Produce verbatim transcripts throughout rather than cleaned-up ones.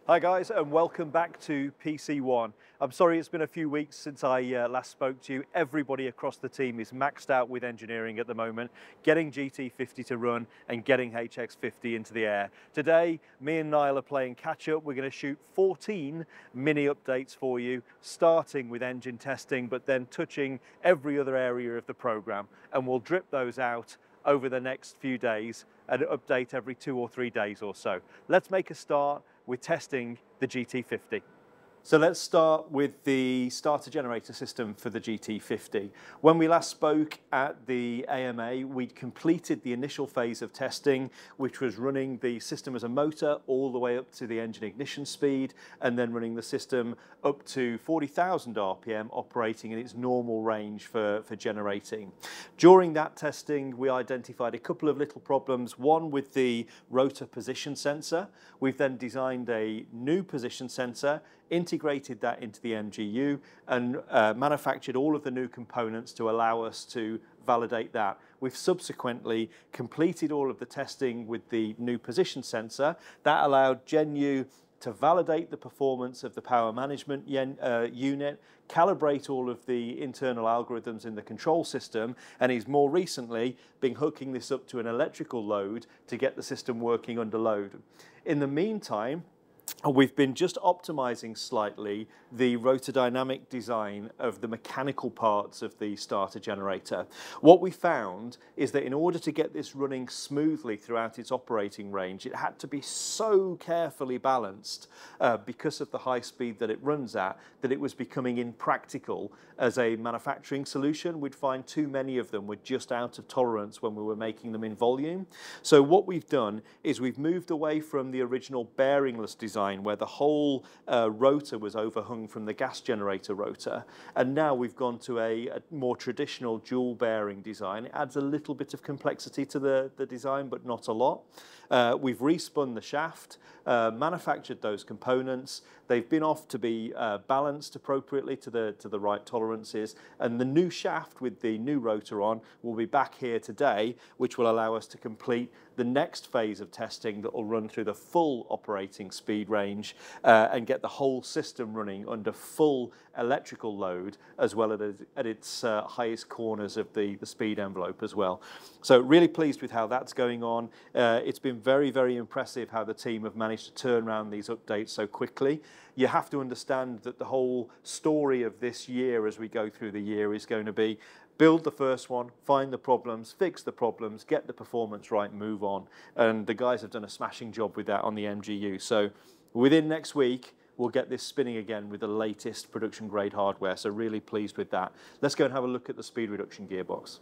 Hi guys, and welcome back to P C one. I'm sorry it's been a few weeks since I uh, last spoke to you. Everybody across the team is maxed out with engineering at the moment, getting G T fifty to run and getting H X fifty into the air. Today, me and Niall are playing catch up. We're going to shoot fourteen mini updates for you, starting with engine testing, but then touching every other area of the program. And we'll drip those out over the next few days and update every two or three days or so. Let's make a start with testing the G T fifty. So let's start with the starter generator system for the G T fifty. When we last spoke at the A M A, we'd completed the initial phase of testing, which was running the system as a motor all the way up to the engine ignition speed, and then running the system up to forty thousand R P M, operating in its normal range for, for generating. During that testing, we identified a couple of little problems, one with the rotor position sensor. We've then designed a new position sensor, integrated that into the M G U, and uh, manufactured all of the new components to allow us to validate that. We've subsequently completed all of the testing with the new position sensor. That allowed Gen U to validate the performance of the power management uh, unit, calibrate all of the internal algorithms in the control system, and he's more recently been hooking this up to an electrical load to get the system working under load. In the meantime, we've been just optimizing slightly the rotor dynamic design of the mechanical parts of the starter generator. What we found is that in order to get this running smoothly throughout its operating range, it had to be so carefully balanced uh, because of the high speed that it runs at, that it was becoming impractical as a manufacturing solution. We'd find too many of them were just out of tolerance when we were making them in volume. So what we've done is we've moved away from the original bearingless design where the whole uh, rotor was overhung from the gas generator rotor, and now we've gone to a, a more traditional dual bearing design. It adds a little bit of complexity to the, the design, but not a lot. Uh, we've respun the shaft, uh, manufactured those components. They've been off to be uh, balanced appropriately to the, to the right tolerances, and the new shaft with the new rotor on will be back here today, which will allow us to complete the next phase of testing that will run through the full operating speed range uh, and get the whole system running under full electrical load, as well as at its uh, highest corners of the, the speed envelope as well. So really pleased with how that's going on. Uh, it's been very, very impressive how the team have managed to turn around these updates so quickly. You have to understand that the whole story of this year as we go through the year is going to be build the first one, find the problems, fix the problems, get the performance right, move on. And the guys have done a smashing job with that on the M G U. So within next week, we'll get this spinning again with the latest production grade hardware. So really pleased with that. Let's go and have a look at the speed reduction gearbox.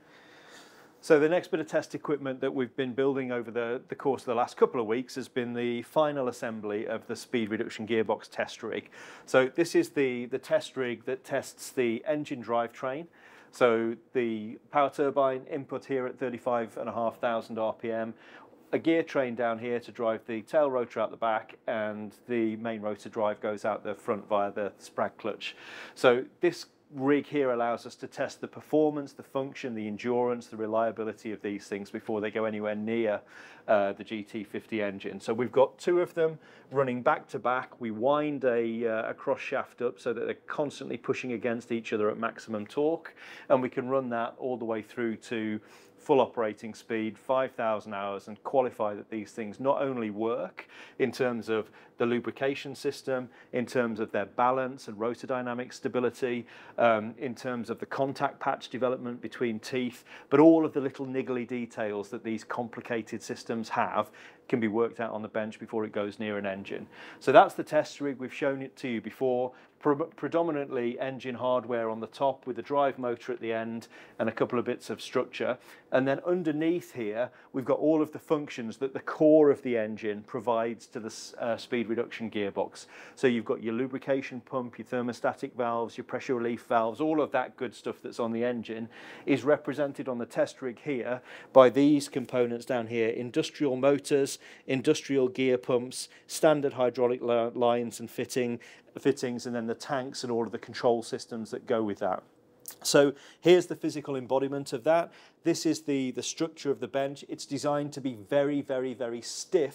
So the next bit of test equipment that we've been building over the, the course of the last couple of weeks has been the final assembly of the speed reduction gearbox test rig. So this is the, the test rig that tests the engine drivetrain. So the power turbine input here at thirty-five and a half thousand R P M, a gear train down here to drive the tail rotor out the back, and the main rotor drive goes out the front via the sprag clutch. So this rig here allows us to test the performance, the function, the endurance, the reliability of these things before they go anywhere near uh, the G T fifty engine. So we've got two of them running back to back. We wind a, uh, a cross shaft up so that they're constantly pushing against each other at maximum torque, and we can run that all the way through to full operating speed, five thousand hours, and qualify that these things not only work in terms of the lubrication system, in terms of their balance and rotor dynamic stability, um, in terms of the contact patch development between teeth, but all of the little niggly details that these complicated systems have can be worked out on the bench before it goes near an engine. So that's the test rig. We've shown it to you before. Pre predominantly engine hardware on the top with a drive motor at the end and a couple of bits of structure. And then underneath here, we've got all of the functions that the core of the engine provides to the uh, speed reduction gearbox. So you've got your lubrication pump, your thermostatic valves, your pressure relief valves, all of that good stuff that's on the engine is represented on the test rig here by these components down here: industrial motors, industrial gear pumps, standard hydraulic lines and fitting, fittings, and then the tanks and all of the control systems that go with that. So here's the physical embodiment of that. This is the, the structure of the bench. It's designed to be very, very, very stiff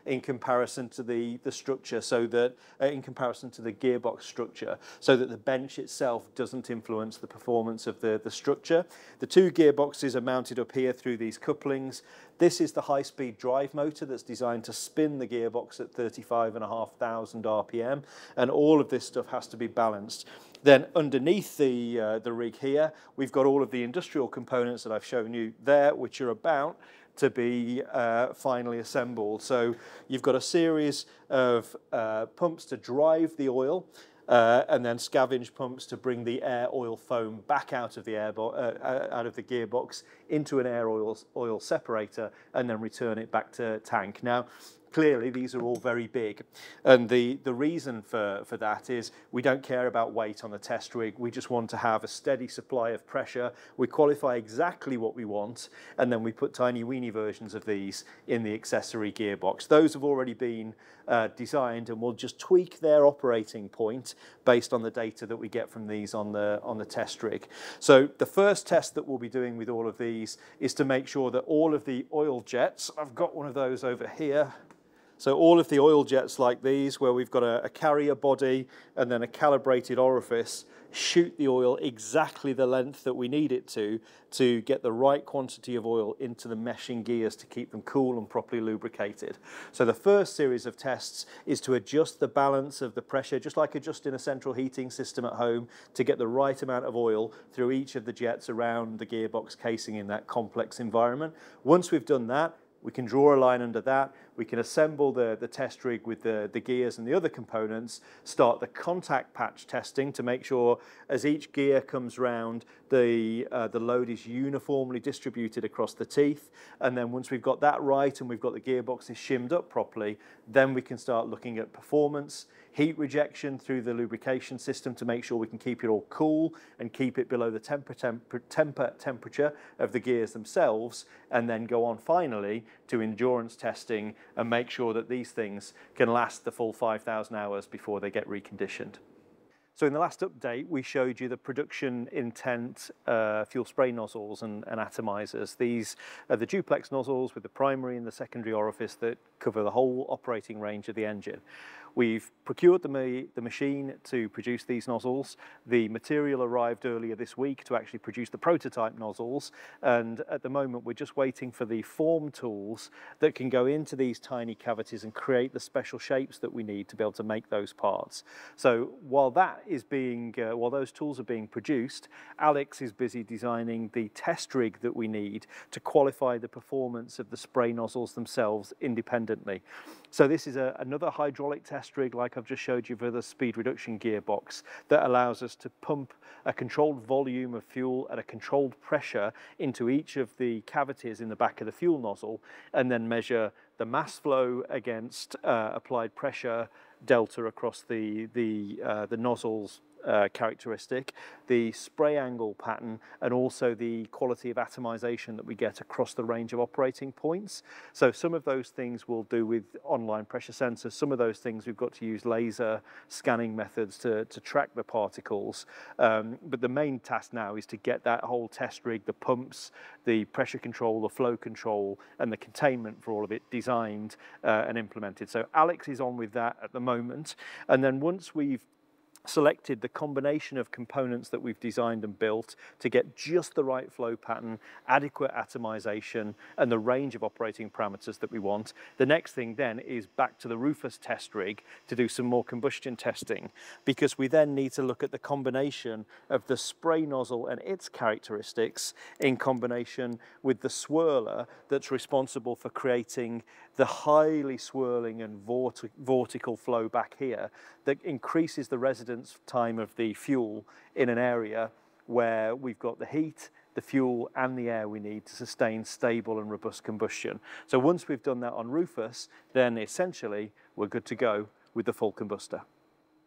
in comparison to the, the structure, so that uh, in comparison to the gearbox structure, so that the bench itself doesn't influence the performance of the, the structure. The two gearboxes are mounted up here through these couplings. This is the high-speed drive motor that's designed to spin the gearbox at thirty-five and a half thousand R P M, and all of this stuff has to be balanced. Then underneath the, uh, the rig here, we've got all of the industrial components that I've shown you there, which are about to be uh, finally assembled. So you've got a series of uh, pumps to drive the oil, uh, and then scavenge pumps to bring the air oil foam back out of the air uh, out of the gearbox into an air oil oil separator, and then return it back to tank. Now, clearly, these are all very big, and the, the reason for, for that is we don't care about weight on the test rig. We just want to have a steady supply of pressure. We qualify exactly what we want, and then we put tiny weeny versions of these in the accessory gearbox. Those have already been uh, designed, and we'll just tweak their operating point based on the data that we get from these on the, on the test rig. So the first test that we'll be doing with all of these is to make sure that all of the oil jets, I've got one of those over here, so all of the oil jets like these, where we've got a, a carrier body and then a calibrated orifice, shoot the oil exactly the length that we need it to, to get the right quantity of oil into the meshing gears to keep them cool and properly lubricated. So the first series of tests is to adjust the balance of the pressure, just like adjusting a central heating system at home, to get the right amount of oil through each of the jets around the gearbox casing in that complex environment. Once we've done that, we can draw a line under that, we can assemble the, the test rig with the, the gears and the other components, start the contact patch testing to make sure as each gear comes round, the, uh, the load is uniformly distributed across the teeth, and then once we've got that right and we've got the gearboxes shimmed up properly, then we can start looking at performance, heat rejection through the lubrication system to make sure we can keep it all cool and keep it below the temper, temper, temper temperature of the gears themselves, and then go on finally to endurance testing and make sure that these things can last the full five thousand hours before they get reconditioned. So in the last update, we showed you the production intent uh, fuel spray nozzles and, and atomizers. These are the duplex nozzles with the primary and the secondary orifice that cover the whole operating range of the engine. We've procured the, ma the machine to produce these nozzles. The material arrived earlier this week to actually produce the prototype nozzles, and at the moment we're just waiting for the form tools that can go into these tiny cavities and create the special shapes that we need to be able to make those parts. So while that is being, uh, while those tools are being produced, Alex is busy designing the test rig that we need to qualify the performance of the spray nozzles themselves independently. So this is a, another hydraulic test rig like I've just showed you for the speed reduction gearbox that allows us to pump a controlled volume of fuel at a controlled pressure into each of the cavities in the back of the fuel nozzle, and then measure the mass flow against uh, applied pressure delta across the, the, uh, the nozzles Uh, characteristic, the spray angle pattern, and also the quality of atomization that we get across the range of operating points. So some of those things we'll do with online pressure sensors, some of those things we've got to use laser scanning methods to, to track the particles. Um, but the main task now is to get that whole test rig, the pumps, the pressure control, the flow control, and the containment for all of it designed uh, and implemented. So Alex is on with that at the moment. And then once we've selected the combination of components that we've designed and built to get just the right flow pattern, adequate atomization, and the range of operating parameters that we want. The next thing then is back to the Rufus test rig to do some more combustion testing, because we then need to look at the combination of the spray nozzle and its characteristics in combination with the swirler that's responsible for creating the highly swirling and vorti vertical flow back here that increases the residence time of the fuel in an area where we've got the heat, the fuel and the air we need to sustain stable and robust combustion. So once we've done that on Rufus, then essentially we're good to go with the full combustor.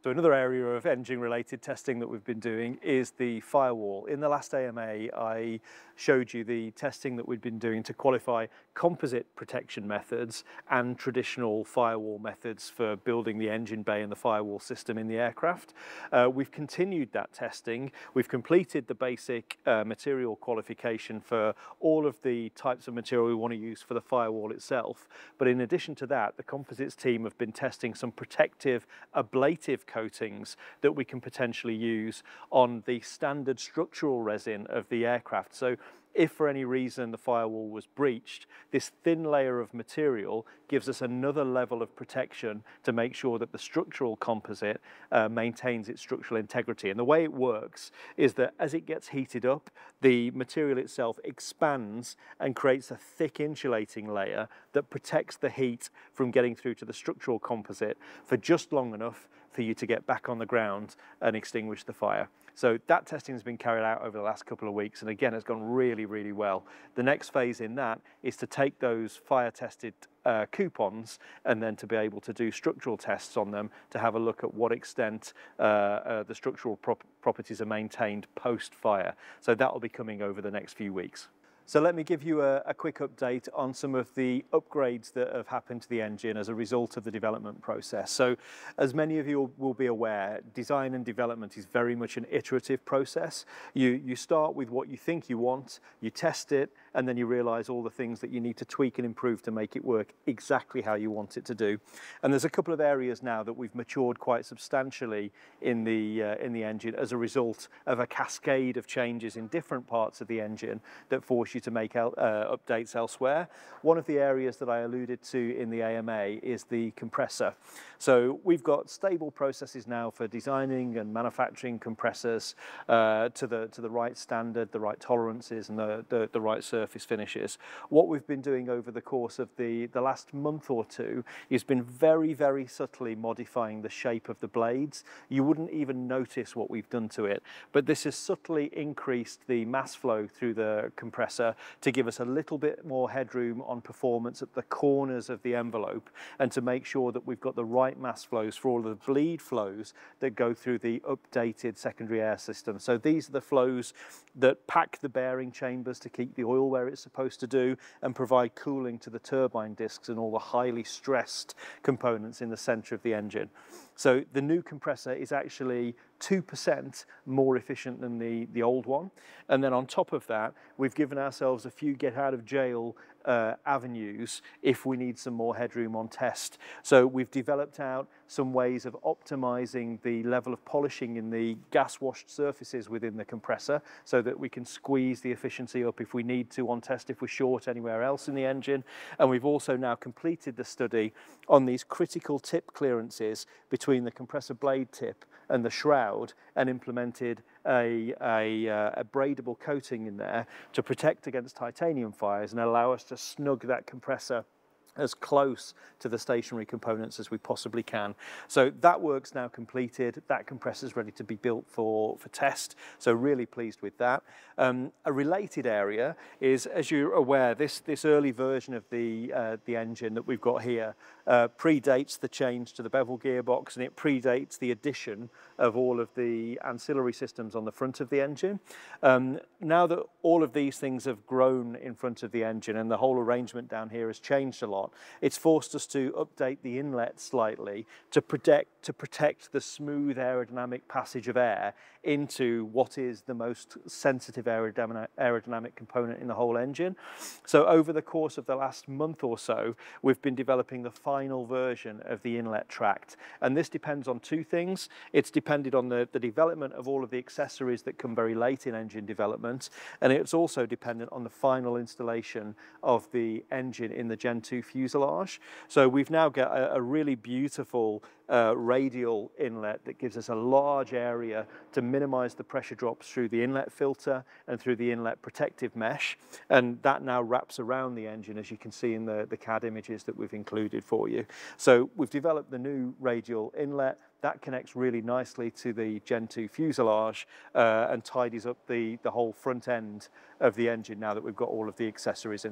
So another area of engine-related testing that we've been doing is the firewall. In the last A M A, I showed you the testing that we'd been doing to qualify composite protection methods and traditional firewall methods for building the engine bay and the firewall system in the aircraft. Uh, we've continued that testing. We've completed the basic uh, material qualification for all of the types of material we want to use for the firewall itself. But in addition to that, the composites team have been testing some protective ablative coatings that we can potentially use on the standard structural resin of the aircraft. So if for any reason the firewall was breached, this thin layer of material gives us another level of protection to make sure that the structural composite uh, maintains its structural integrity. And the way it works is that as it gets heated up, the material itself expands and creates a thick insulating layer that protects the heat from getting through to the structural composite for just long enough for you to get back on the ground and extinguish the fire. So that testing has been carried out over the last couple of weeks, and again, it's gone really, really well. The next phase in that is to take those fire-tested uh, coupons and then to be able to do structural tests on them to have a look at what extent uh, uh, the structural prop properties are maintained post-fire. So that will be coming over the next few weeks. So let me give you a, a quick update on some of the upgrades that have happened to the engine as a result of the development process. So as many of you will be aware, design and development is very much an iterative process. You, you start with what you think you want, you test it, and then you realize all the things that you need to tweak and improve to make it work exactly how you want it to do. And there's a couple of areas now that we've matured quite substantially in the, uh, in the engine as a result of a cascade of changes in different parts of the engine that force you to make uh, updates elsewhere. One of the areas that I alluded to in the A M A is the compressor. So we've got stable processes now for designing and manufacturing compressors uh, to the to the right standard, the right tolerances, and the, the, the right surface finishes. What we've been doing over the course of the, the last month or two is been very, very subtly modifying the shape of the blades. You wouldn't even notice what we've done to it, but this has subtly increased the mass flow through the compressor to give us a little bit more headroom on performance at the corners of the envelope, and to make sure that we've got the right mass flows for all of the bleed flows that go through the updated secondary air system. So these are the flows that pack the bearing chambers to keep the oil where it's supposed to do and provide cooling to the turbine discs and all the highly stressed components in the center of the engine. So the new compressor is actually two percent more efficient than the, the old one. And then on top of that, we've given ourselves a few get out of jail uh, avenues if we need some more headroom on test. So we've developed out some ways of optimizing the level of polishing in the gas washed surfaces within the compressor so that we can squeeze the efficiency up if we need to on test if we're short anywhere else in the engine. And we've also now completed the study on these critical tip clearances between the compressor blade tip and the shroud, and implemented a, a, uh, a braidable coating in there to protect against titanium fires and allow us to snug that compressor as close to the stationary components as we possibly can. So that work's now completed. That compressor's ready to be built for, for test. So really pleased with that. Um, a related area is, as you're aware, this, this early version of the, uh, the engine that we've got here uh, predates the change to the bevel gearbox, and it predates the addition of all of the ancillary systems on the front of the engine. Um, now that all of these things have grown in front of the engine and the whole arrangement down here has changed a lot, it's forced us to update the inlet slightly to protect, to protect the smooth aerodynamic passage of air into what is the most sensitive aerodynamic, aerodynamic component in the whole engine. So over the course of the last month or so, we've been developing the final version of the inlet tract. And this depends on two things. It's depended on the, the development of all of the accessories that come very late in engine development, and it's also dependent on the final installation of the engine in the Gen two fuselage. So we've now got a, a really beautiful uh, radial inlet that gives us a large area to minimize the pressure drops through the inlet filter and through the inlet protective mesh, and that now wraps around the engine, as you can see in the, the C A D images that we've included for you. So we've developed the new radial inlet that connects really nicely to the Gen two fuselage uh, and tidies up the, the whole front end of the engine now that we've got all of the accessories in there.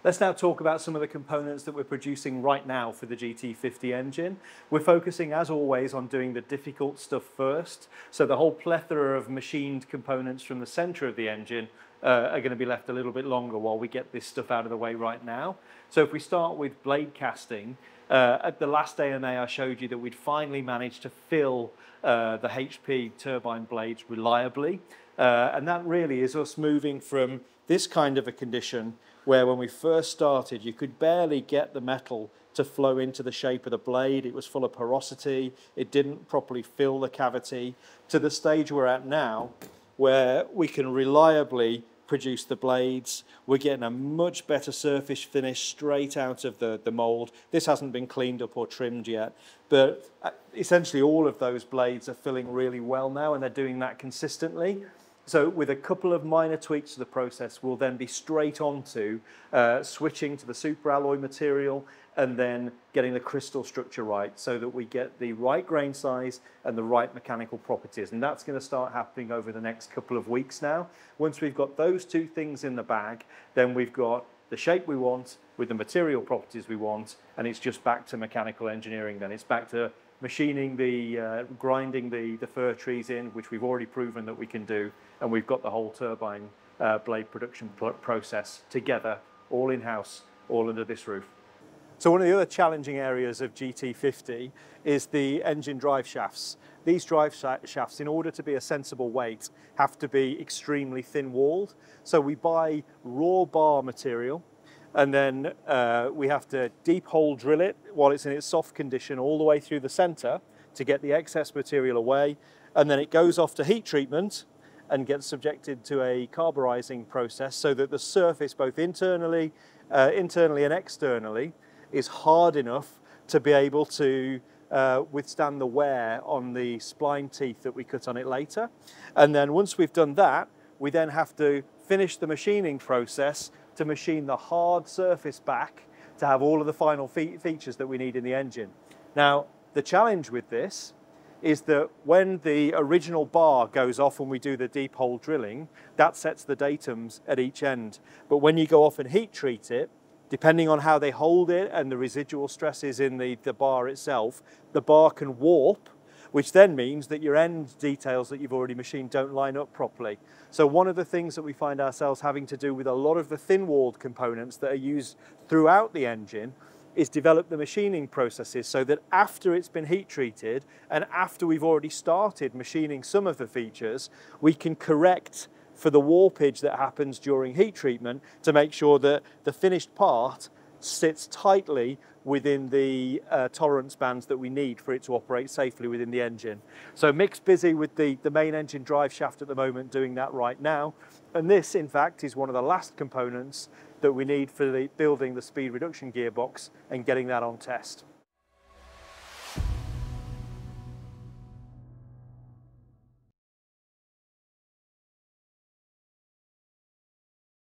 Let's now talk about some of the components that we're producing right now for the G T fifty engine. We're focusing, as always, on doing the difficult stuff first. So the whole plethora of machined components from the center of the engine uh, are going to be left a little bit longer while we get this stuff out of the way right now. So if we start with blade casting, uh, at the last A M A I showed you that we'd finally managed to fill uh, the H P turbine blades reliably. Uh, and that really is us moving from this kind of a condition where when we first started you could barely get the metal to flow into the shape of the blade. It was full of porosity, it didn't properly fill the cavity, to the stage we're at now where we can reliably produce the blades. We're getting a much better surface finish straight out of the, the mold. This hasn't been cleaned up or trimmed yet, but essentially all of those blades are filling really well now, and they're doing that consistently. So with a couple of minor tweaks to the process, we'll then be straight on to uh, switching to the super alloy material and then getting the crystal structure right so that we get the right grain size and the right mechanical properties. And that's going to start happening over the next couple of weeks now. Once we've got those two things in the bag, then we've got the shape we want with the material properties we want, and it's just back to mechanical engineering then. It's back to machining the, uh, grinding the, the fir trees in, which we've already proven that we can do, and we've got the whole turbine uh, blade production process together, all in-house, all under this roof. So one of the other challenging areas of G T fifty is the engine drive shafts. These drive shafts, in order to be a sensible weight, have to be extremely thin-walled. So we buy raw bar material, and then uh, we have to deep hole drill it while it's in its soft condition all the way through the center to get the excess material away, and then it goes off to heat treatment and gets subjected to a carburizing process so that the surface, both internally, uh, internally and externally, is hard enough to be able to uh, withstand the wear on the spline teeth that we cut on it later. And then once we've done that, we then have to finish the machining process to machine the hard surface back to have all of the final fe features that we need in the engine. Now, the challenge with this is that when the original bar goes off and we do the deep hole drilling, that sets the datums at each end. But when you go off and heat treat it, depending on how they hold it and the residual stresses in the, the bar itself, the bar can warp, which then means that your end details that you've already machined don't line up properly. So one of the things that we find ourselves having to do with a lot of the thin-walled components that are used throughout the engine is develop the machining processes so that after it's been heat treated and after we've already started machining some of the features, we can correct for the warpage that happens during heat treatment to make sure that the finished part sits tightly within the uh, tolerance bands that we need for it to operate safely within the engine. So Mick's busy with the, the main engine drive shaft at the moment doing that right now. And this, in fact, is one of the last components that we need for the, building the speed reduction gearbox and getting that on test.